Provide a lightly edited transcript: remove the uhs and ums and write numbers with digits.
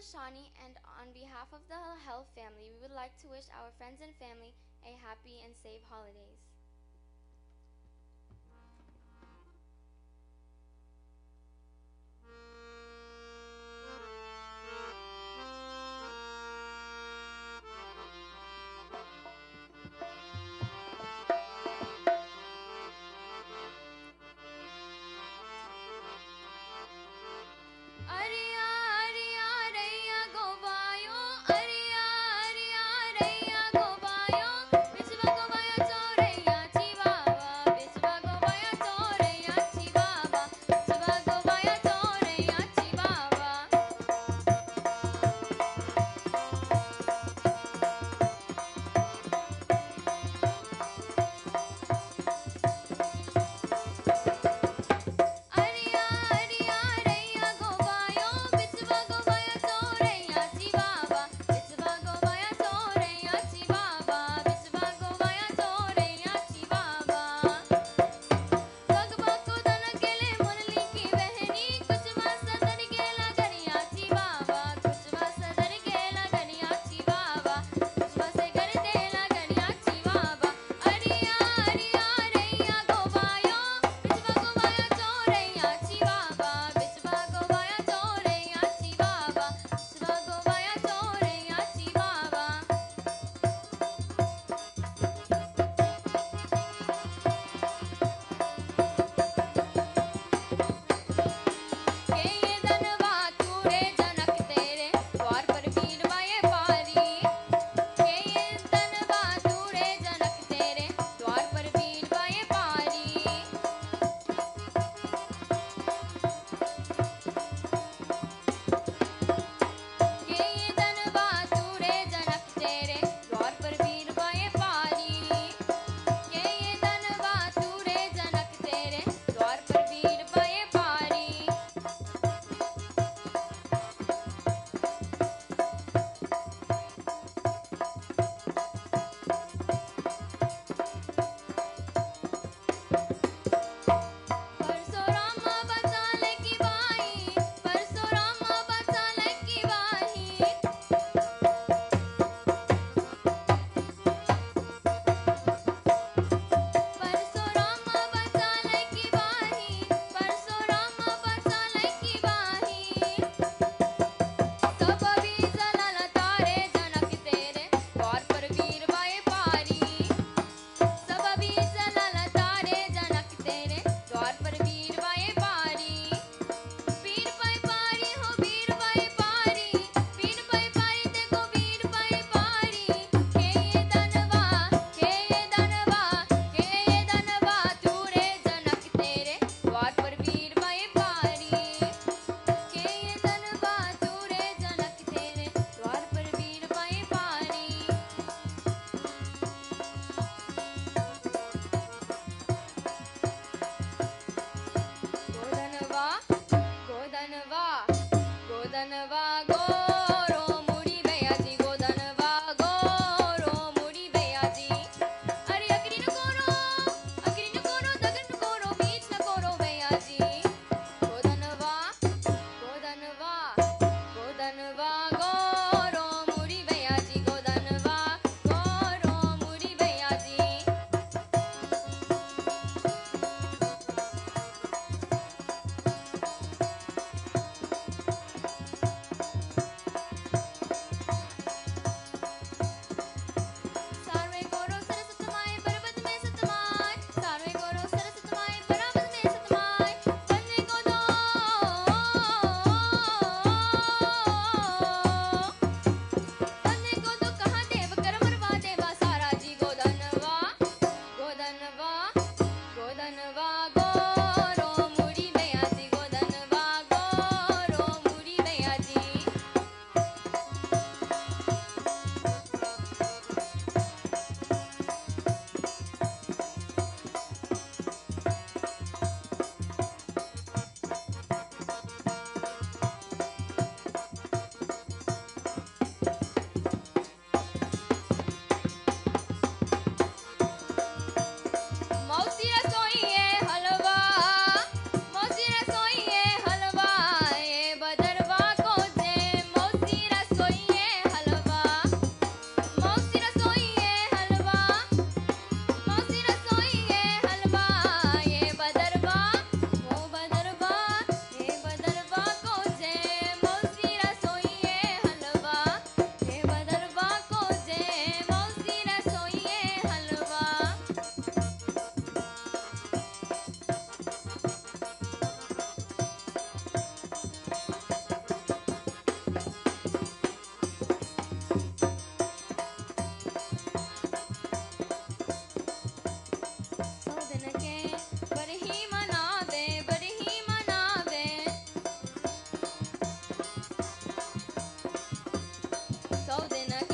Shani, and on behalf of the Hell family, we would like to wish our friends and family a happy and safe holidays. Ariya, Ariya, Raiya, Govayo, Ariya, Ariya, Raiya, Govayo, Vishwa Govaya Choraiya, Chivava, Vishwa Govaya Choraiya, Chivava, Vishwa Govaya Choraiya, Chivava. Ariya, Ariya, Raiya, Govayo, Vishwa Govaya Choraiya, Chivava, Vishwa Govaya Choraiya, Chivava, Vishwa Govaya Choraiya, Chivava. भगवा को धन केले मुरली की बहनी कुछ सदर गेला गरिया ची बाबा कुछ सदर गेला गरिया ची बाबा कुछ से कर देला गरिया ची बाबा अरिया अरिया रैया गोवायो बिचवा गोवाया चोरैया ची बाबा बिचवा गोवाया चोरैया ची बाबा बिचवा गोवाया चोरैया ची बाबा के ये धनवा तूरे जनक तेरे द्वार पर वीर बाए पारी के ये धनवा तूरे जनक तेरे द्वार पर वीर बाए पारी के ये धनवा तूरे जनक तेरे द्वार पर वीर बाए पारी के ये धनवा तूरे जनक तेरे द्वार पर वीर बाए पारी परशुराम बचाले की बाई परशुराम बचाले की बाई परशुराम बचाले की बाई परशुराम बचाले की बाई सब भी जलल तारे जनक तेरे द्वार पर वीर बाए पारी सब भी जलल तारे जनक तेरे द्वार पर वीर बाए पारी वीर बाए पारी हो वीर बाए पारी वीर बाए पारी देखो वीर बाए पारी के ये धनवा के ये धनवा के ये धनवा तूरे जनक तेरे द्वार पर वीर बाए पारी के ये धनवा तूरे जनक तेरे द्वार पर वीर बाए पारी गोधनवा गोधनवा गोधनवा गोरो मुड़ी बयाजी गोधनवा गोरो मुड़ी बयाजी अरे अकरी न कोरो दगन न कोरो बीच न कोरो बयाजी गोधनवा गोधनवा गोधनवा गोरो मुड़ी बयाजी गोधनवा गोरो मुड़ी बयाजी सौदे न